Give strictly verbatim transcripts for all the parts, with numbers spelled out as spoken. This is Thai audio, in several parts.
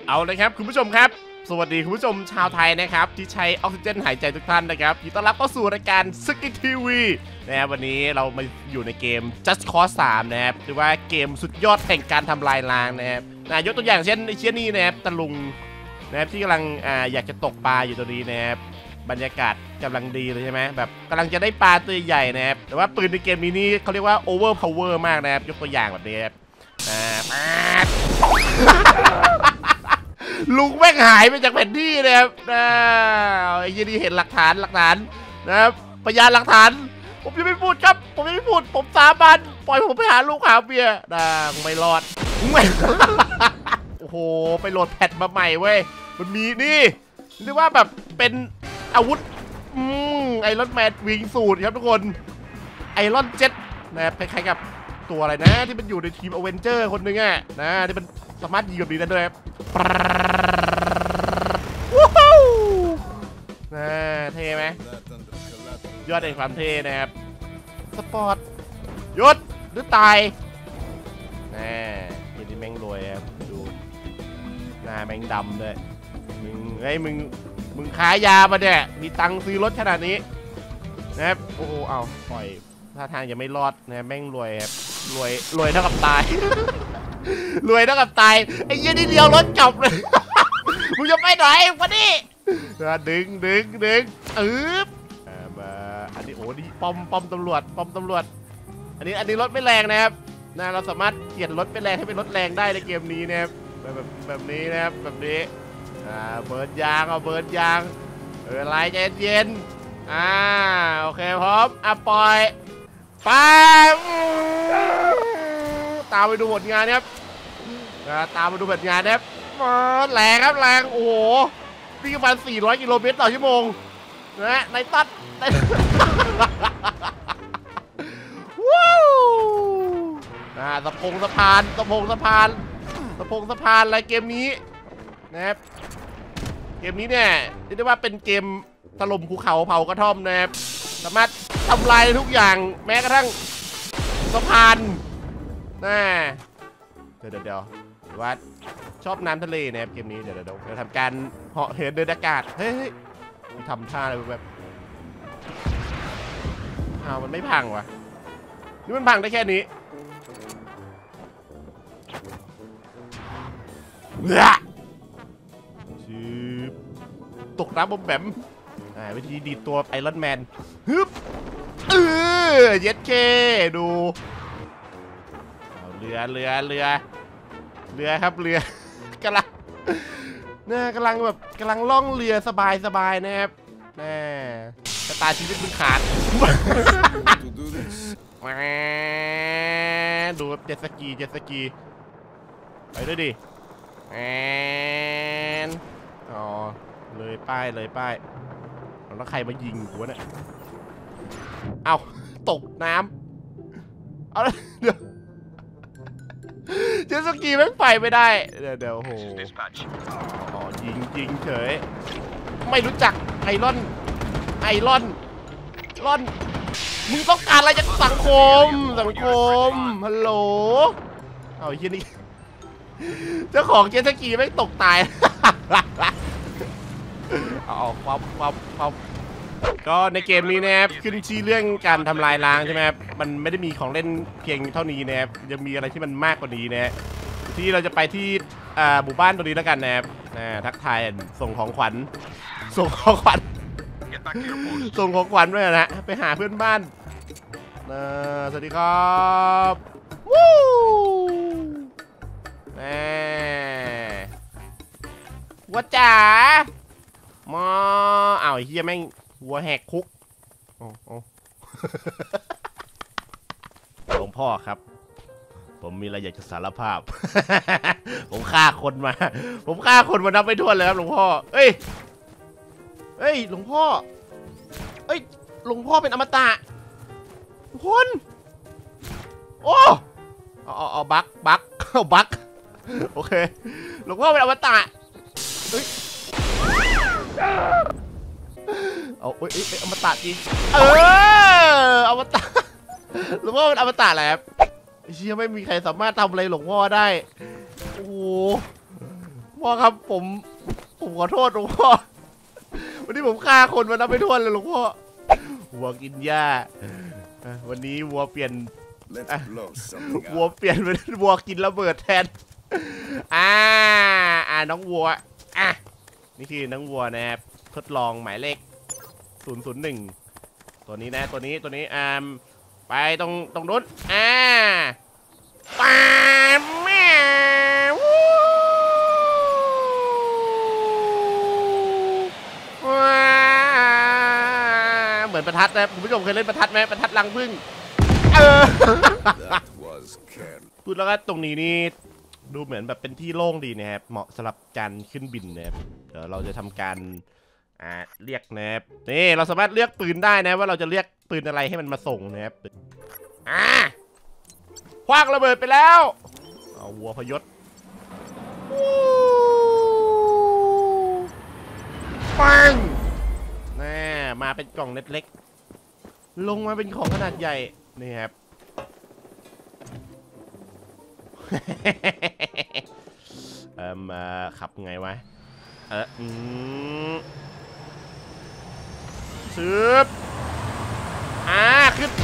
เอาเลยครับคุณผู้ชมครับสวัสดีคุณผู้ชมชาวไทยนะครับที่ใช้ออกซิเจนหายใจทุกท่านนะครับยินดีต้อนรับเข้าสู่รายการสกิททีวีนะครับวันนี้เรามาอยู่ในเกม Just Cause สามนะครับหรือว่าเกมสุดยอดแห่งการทำลายล้างนะครับยกตัวอย่างเช่นไอเชี่ยนี่นะครับตะลุงนะครับที่กำลังอ่าอยากจะตกปลาอยู่ตรงนี้นะครับบรรยากาศกำลังดีเลยใช่ไหมแบบกำลังจะได้ปลาตัวใหญ่นะครับแต่ว่าปืนในเกมนี้นี่เขาเรียกว่า over power มากนะครับยกตัวอย่างแบบนี้ครับลุงแม่งหายไปจากแผ่นที่เลยครับไอ้ยี่นี่เห็นหลักฐานหลักฐานนะครับพยานหลักฐานผมยังไม่พูดครับผมยังไม่พูดผมสาบานปล่อยผมไปหาลูกหาเบียร์นะไม่รอดไม่โอ้โหไปโหลดแพทมาใหม่เว้ยมันมีนี่เรียกว่าแบบเป็นอาวุธอืมไอรอนแมนวิงสูตรครับทุกคนไอรอนเจ็ตนะครับคล้ายๆกับตัวอะไรนะที่มันอยู่ในทีมอเวนเจอร์คนหนึ่งอ่ะนะที่มันสามารถยิงแบบนี้ได้ด้วยครับวู้ฮู้น่าเท่ไหมยอดในความเท่นะครับสปอร์ตยศหรือตายน่าทีนี้แม่งรวยครับดูหน้าแม่งดำเลยมึงไอ้มึงมึงขายยามาเนี่ยมีตังค์ซื้อรถขนาดนี้นะครับโอ้โหเอาปล่อยท่าทางยังไม่รอดนะแม่งรวยครับรวยรวยเท่ากับตายรวยเท่ากับตายไอ้ยี่นี่เดียวรถจบเลยมึงจะไปไหนวะนี่ดึงดึงดึงอึ๊บมาอันนี้โอ้ดีปอมปอมตำรวจปอมตำรวจอันนี้อันนี้รถไม่แรงนะครับนะเราสามารถเปลี่ยนรถไม่แรงให้เป็นรถแรงได้ในเกมนี้นะครับแบบแบบนี้นะครับแบบนี้อ่าเบิร์นยางเอาเบิร์นยางเออไล่ใจเย็นอ่าโอเคพร้อมอ่ะปล่อยไปตามไปดูผลงานครับตามไปดูผลงานครับแรงครับแรงโอ้โหวิ่งประมาณสี่ร้อยกิโลเมตรต่อชั่วโมงนะในตัดว้าวอ่าสะพงสะพานสะพงสะพานสะพงสะพานอะไรเกมนี้นะครับเกมนี้เนี่ยเรียกได้ว่าเป็นเกมถล่มภูเขาเผากระท่อมนะครับสามารถทำลายทุกอย่างแม้กระทั่งสะพานน่าเดี๋ยวเดี๋ยวว่าชอบน้ำทะเลนะครับเกมนี้เดี๋ยวเดี๋ยวเราทำการเหาะเหินเดินอากาศเฮ้ยทำท่าอะไรแบบอ้าวมันไม่พังวะนี่มันพังได้แค่นี้ชืบตกน้ำบอมแบมวิธีดีดตัวไอรอนแมนฮึบเออเย็ดเคดูเรือเรือเรือเรือครับเรือกำลังเนี่ยกำลังแบบกำลังล่องเรือสบายสบายนะครับแน่ชะตาชีวิตมึงขาดมาดูเจ็ตสกีเจ็ตสกีไปด้วยดิแอนอ๋อเลยป้ายเลยป้ายแล้วใครมายิงกูเนี่ยเอาตกน้ำเอาเดี๋ยวเจ็ตสกีแม่งไปไม่ได้เดี๋ยวเดี๋ยวโหอ๋อยิงยิงเฉยไม่รู้จักไอรอนไอรอนรอนมึงต้องการอะไรจากสังคมสังคมฮัลโหลเอาไอ้ที่นี่เจ้าของเจ็ตสกีแม่งตกตายเอาความความความก็ในเกมนี้นะครับขึ้นชื่อเรื่องการทำลายล้างใช่ไหมครับมันไม่ได้มีของเล่นเพียงเท่านี้นะครับยังมีอะไรที่มันมากกว่านี้นะที่เราจะไปที่หมู่บ้านตรงนี้แล้วกันนะครับทักทายส่งของขวัญส่งของขวัญส่งของขวัญด้วยนะไปหาเพื่อนบ้านสวัสดีครับวู้แม่วัดจ๋ามออ้าวเฮียแม่งหัวแหกคุกโอ้โหหลวงพ่อครับผมมีอะไรอยากจะสารภาพ ผมฆ่าคนมาผมฆ่าคนมานับไม่ถ้วนเลยครับหลวงพ่อเอ้ยเอ้ยหลวงพ่อเอ้ยหลวงพ่อเป็นอมตะทุกคนโอ้เอาเอาเอาบักบักเอาบักโอเคหลวงพ่อเป็นอมตะเฮ้ยเอาเอ้ยเอ้ยอมตะจริงเอออมตะหลวงพ่อเป็นอมตะแหละครับเชื่อไม่มีใครสามารถทำอะไรหลวงพ่อได้โอ้โหพ่อครับผมผมขอโทษหลวงพ่อวันนี้ผมฆ่าคนมานับไม่ถ้วนเลยหลวงพ่อวัวกินหญ้าวันนี้วัวเปลี่ยนวัวเปลี่ยนเป็นวัวกินระเบิดแทนอ่าอ่าน้องวัวอ่ะนี่คือน้องวัวนะครับทดลองหมายเลขศูนย์ ศูนย์ หนึ่งตัวนี้นะตัวนี้ตัวนี้อ่าไปตรงตรงนู้นอ่าปาแม่เหมือนประทัดนะคุณผู้ชมเคยเล่นประทัดไหมประทัดรังผึ้งเออพูดแล้วก็ตรงนี้นี่ดูเหมือนแบบเป็นที่โล่งดีนะครับเหมาะสำหรับการขึ้นบินนะครับเดี๋ยวเราจะทำการอ่าเรียกนะครับนี่เราสามารถเลือกปืนได้นะว่าเราจะเรียกปืนอะไรให้มันมาส่งนะครับอ่าคว้างระเบิดไปแล้วเอาวัวพยศปังแน่มาเป็นกล่องเล็กๆลงมาเป็นของขนาดใหญ่นี่ครับเอ่อมาขับไงวะเอออืมซึบอ่าขึ้น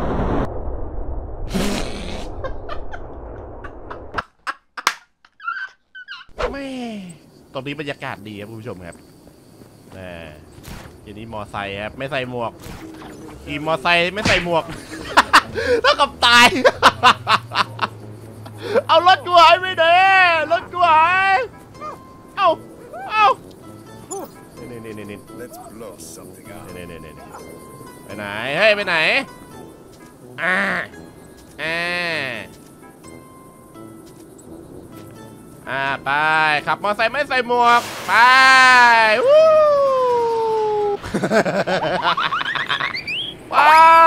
ไม่ตรงนี้บรรยากาศดีครับคุณผู้ชมครับอ่าทีนี้มอไซค์ครับไม่ใส่หมวกขี่มอไซค์ไม่ใส่หมวกเท่ากับตายเอารถกูหายไปไหนรถกูหายเอาเอานี่นี่นี่นี่นี่นี่นี่ไปไหนเฮ้ยไปไหนอ่าอ่าอ่าไปขับมอไซค์ไม่ใส่หมวกไปวู้ไป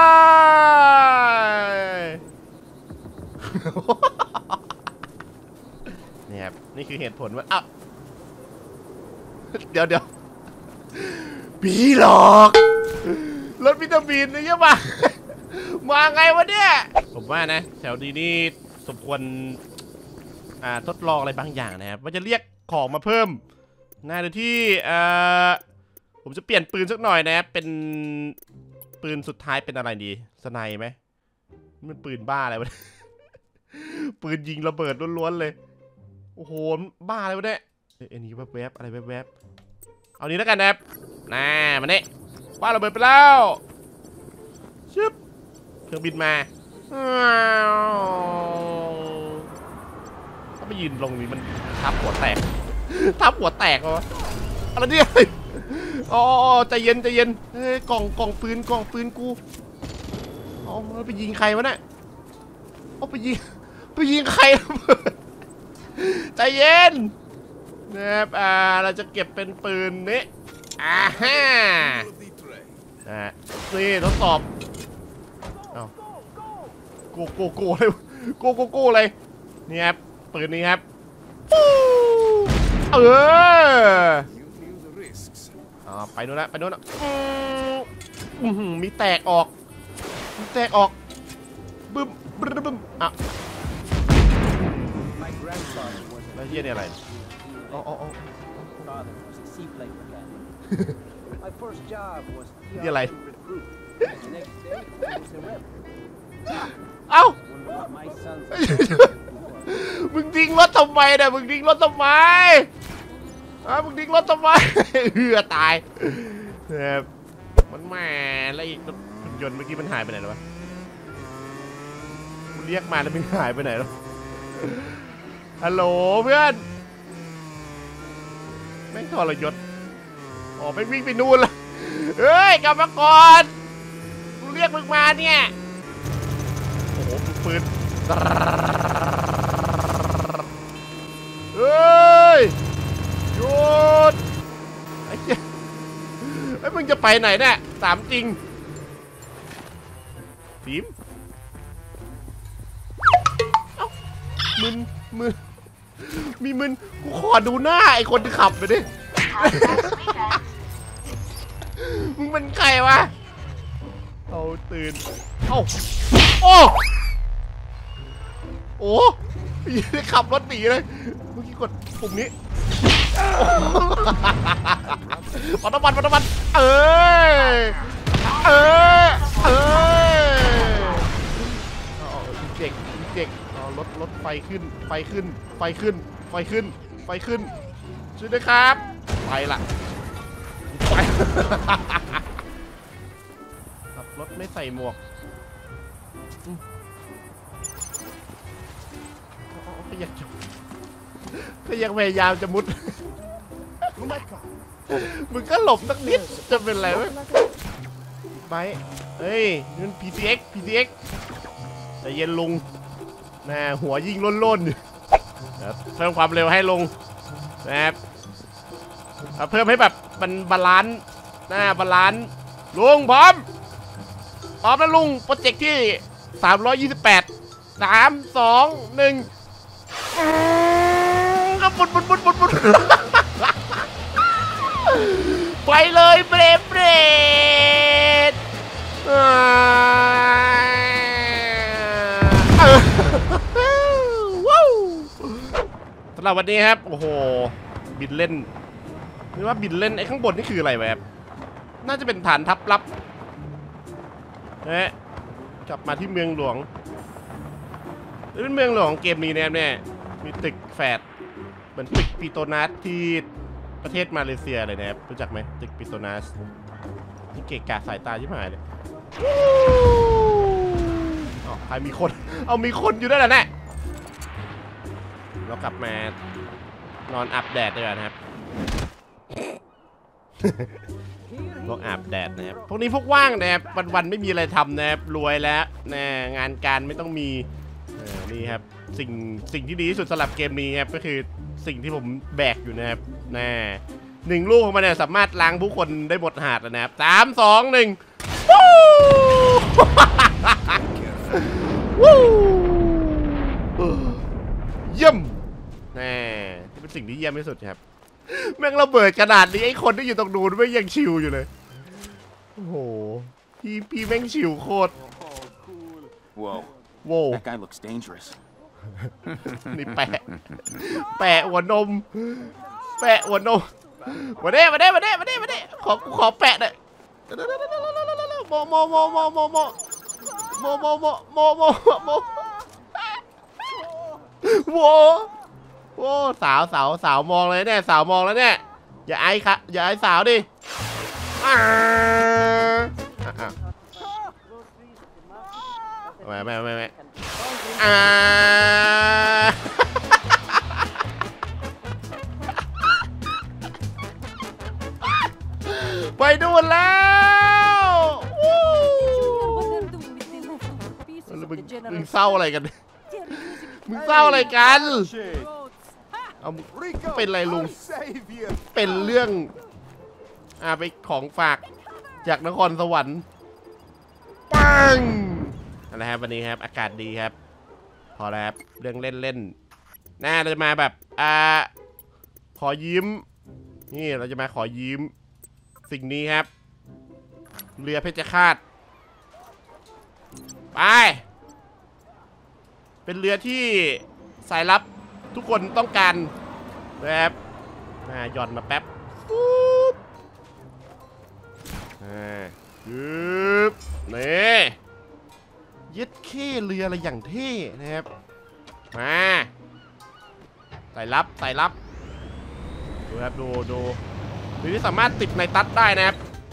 นี่ครับนี่คือเหตุผลว่าอ้าวเดี๋ยวเดี๋ยวผีหลอกรถวิตามินนี่ใช่ปะมาไงวะเนี่ยผมว่านะแถวนี้นี่สมควรอ่าทดลองอะไรบางอย่างนะครับว่าจะเรียกของมาเพิ่มน่าจะที่อ่าผมจะเปลี่ยนปืนสักหน่อยนะเป็นปืนสุดท้ายเป็นอะไรดีสไนไหมมันปืนบ้าอะไรวะปืนยิงระเบิดล้วนๆเลยโอ้โหบ้าอะไรวะเนี่ยเอ็นนี้แวบๆอะไรแวบๆเอานี้แล้วกันนะครับน่ามาเนี่ยบ้าระเบิดไปแล้วชึบเครื่องบินมาถ้าไปยืนลงนี้มันทับหัวแตกทับหัวแตกวะอะไรเนี่ยอ๋อใจเย็นใจเย็นเฮ้ยกล่องกล่องปืนกล่องปืนกูเอาไปยิงใครวะเนี่ยเอาไปยิงไปยิงใครใจเย็นนะครับอ่าเราจะเก็บเป็นปืนนี้อ่าฮะอ่านี่ทดสอบเอาโกโกโกเลยโกโกโกเลยนี่ครับปืนนี้ครับเอออ๋อไปโน่นละไปโน่นละอืมมีแตกออกมีแตกออกบึ้มบึ้มบึ้มอ่ะแล้วเฮียนี่อะไรอ๋ออ๋ออ๋อนี่อะไรเอ้ามึงดิ้งรถทำไมเนี่ยมึงดิ้งรถทำไมอ่ะมึงดิ้งรถทำไมเหือตายเนี่ยมันแม่แล้วอีกรถยนต์เมื่อกี้มันหายไปไหนแล้ววะกูเรียกมาแล้วมันหายไปไหนแล้วฮัลโหลเพื่อนแม่งทรยศอ๋อไปวิ่งไปนู่นละเฮ้ยกลับมาก่อนกูเรียกมึงมาเนี่ยโอ้โหปืนเฮ้ยหยุดไอ้เหี้ยไอ้มึงจะไปไหนเนี่ยถามจริงทีมมึนมึนมีมึนกูขอดูหน้าไอ้คนที่ขับไปดิมึงเป็นใครวะเอาตื่นเอ้าโอ้โอ้ยขับรถหนีเลยเมื่อกี้กดปุ่มนี้ปัตตบันปัตตบันเออเออเออเด็กเด็กรถรถไฟขึ้นไฟขึ้นไฟขึ้นไฟขึ้นไฟขึ้นช่วยด้วยครับไปละไปขับรถไม่ใส่หมวกก็ยังก็ยังพยายามจะมุดมึงก็หลบสักนิดจะเป็นไรวะไปเฮ้ยนี่มัน พี ซี เอ็กซ์ พี ซี เอ็กซ์ แต่เย็นลุงนะหัวยิงล้นๆเพิ่มความเร็วให้ลงนะครับเพิ่มให้แบบมันบาลานซ์นะบาลานซ์ลุงพร้อมพร้อมแล้วลุงโปรเจกต์ที่สามร้อยยี่สิบแปด สาม สอง หนึ่งก็ปุดปุดปุดปุดปุดไปเลยเบรเบรดว้าวสำหรับวันนี้ครับโอ้โหบินเล่นหรือว่าบินเล่นไอ้ข้างบนนี่คืออะไรวะครับน่าจะเป็นฐานทัพลับเอ๊ะกลับมาที่เมืองหลวงเป็นเมืองหลวงของเกมนี้นะครับเนี่ยมีตึกแฝดเหมือนตึกปิโตนัสที่ประเทศมาเลเซียเลยนะครับรู้จักไหมตึกปิโตนัสนี่เกะกะสายตาชิบหายเลยอ๋อใครมีคนเอามีคนอยู่ด้วยแหละเนี่ยเรากลับมานอนอาบแดดด้วยกันครับพวกอาบแดดนะครับพวกนี้พวกว่างนะครับวันๆไม่มีอะไรทำนะครับรวยแล้วนะงานการไม่ต้องมีนี่ครับสิ่งสิ่งที่ดีที่สุดสำหรับเกมนี้ครับก็คือสิ่งที่ผมแบกอยู่นะครับน่หนึ่งลูกของมันเนี่ยสามารถล้างผู้คนได้หมดหาดนะครับสามสองหนึ่งเยี่ยมแน่ที่เป็นสิ่งที่เยี่ยมที่สุดครับแม่งระเบิดขนาดนี้ไอ้คนที่อยู่ตรงนู้นไม่ยังชิวอยู่เลยโอ้โหพี่พี่แม่งชิวโคตรว้าวว้าว That guy looks dangerous นี่แปะแปะหัวนมแปะหัวนมมาเด้มาเด้มาเด้มาเด้มาเด้ขอขอแปะหน่อยโมโมโมโมโมโมโมโมโมโมโมโมโมโอ้สาวสาวสาวมองเลยเนี่ยสาวมองแล้วเนี่ยอย่าไอ้ค่ะอย่าไอ้สาวดิไม่ไม่ไม่ไม่อ่าไปดูแล้วมึงเศร้าอะไรกันมึงเศร้าอะไรกันเอาเป็นไรลุงเป็นเรื่องอ่าไปของฝากจากนครสวรรค์ปังอะไรครับวันนี้ครับอากาศดีครับพอแล้วครับเรื่องเล่นเล่นน่าเราจะมาแบบอ่าขอยิ้มนี่เราจะมาขอยิ้มสิ่งนี้ครับเรือเพชรฆาตไปเป็นเรือที่สายลับทุกคนต้องการนะครับน่าหย่อนมาแป๊บปุ๊บอ่าปึ๊บนี่ยึดขี้เรืออะไรอย่างเท่นะครับมาสายลับสายลับดูครับดูดูหรือที่สามารถติดในตัดได้นะครับ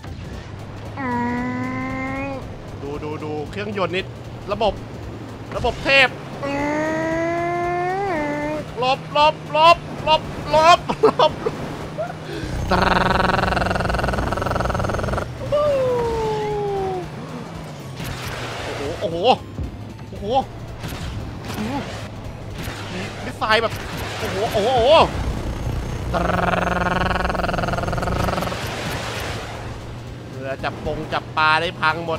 ดูดูดูเครื่องยนต์นิดระบบระบบเทพลบลบลบลบลบลบโอ้โหโอ้โหโอ้โหมิสไซล์แบบโอ้โหโอ้โหเรือจับปงจับปลาได้พังหมด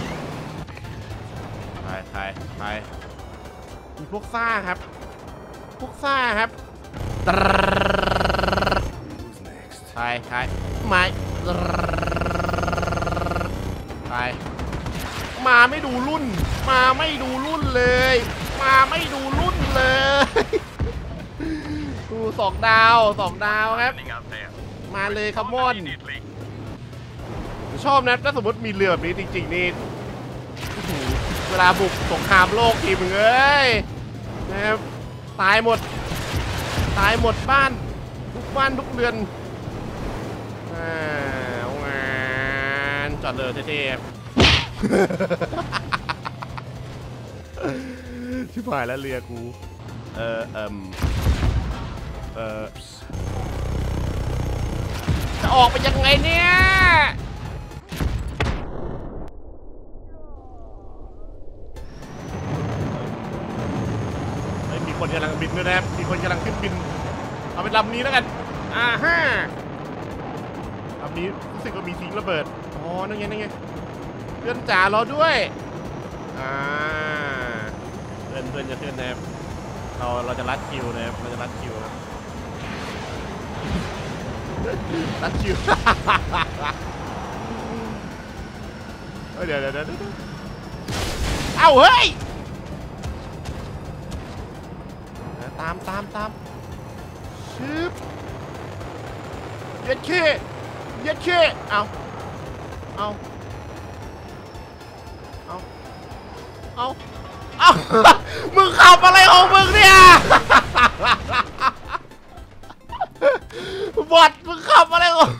ไปไปไปมีพวกซ่าครับพวกซ่าครับไปไปไม่ไปมาไม่ดูรุ่นมาไม่ดูรุ่นเลยมาไม่ดูรุ่นเลยดูสองดาวสองดาวครับมาเลยครับมอนชอบนะถ้าสมมติมีเรือแบบนี้จริงๆนี่เวลาบุกสงครามโลกทีมึงเอ้ยนะครับตายหมดตายหมดบ้านทุกบ้านทุกเรือนอ่างานจอดเลยเท่ๆชิบหายแล้วเรือกูเออเอ่มเออจะออกไปยังไงเนี่ยมีคนกำลังบินด้วยนะครับมีคนกำลังขึ้นบินเอาเป็นลำนี้แล้วกันอ่าฮะลำนี้รู้สึกว่ามีทิ้งระเบิดอ๋อนั่นไงนั่นไงเพื่อนจ๋ารอด้วยอ่าเพื่อนเพื่อนจะขึ้นนะครับเราเราจะรัดคิวนะครับเราจะรัดคิวนะรัดคิวเดี๋ยวเดี๋ยวเดี๋ยวเอ้าเฮ้ยตามตามตามชืบเย็ดขี้เย็ดขี้เอาเอาเอาเอาเอามึงขับอะไรของมึงเนี่ยบอดมึงขับอะไรของ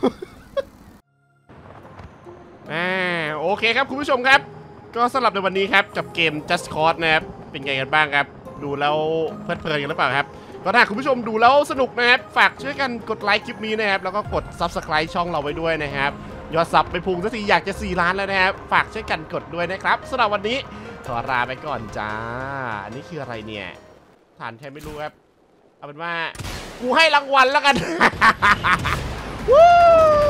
อ่าโอเคครับคุณผู้ชมครับก็สำหรับในวันนี้ครับกับเกม Just Cause นะครับเป็นไงกันบ้างครับดูแล้วเพลิดเพลินกันหรือเปล่าครับก็ถ้าคุณผู้ชมดูแล้วสนุกนะครับฝากช่วยกันกดไลค์คลิปนี้นะครับแล้วก็กด ซับสไครบ์ ช่องเราไว้ด้วยนะครับยอดซับไปพุ่งสักทีอยากจะสี่ล้านแล้วนะครับฝากช่วยกันกดด้วยนะครับสำหรับวันนี้ขอลาไปก่อนจ้าอันนี้คืออะไรเนี่ยฐานใครไม่รู้ครับเอาเป็นว่ากูให้รางวัลแล้วกัน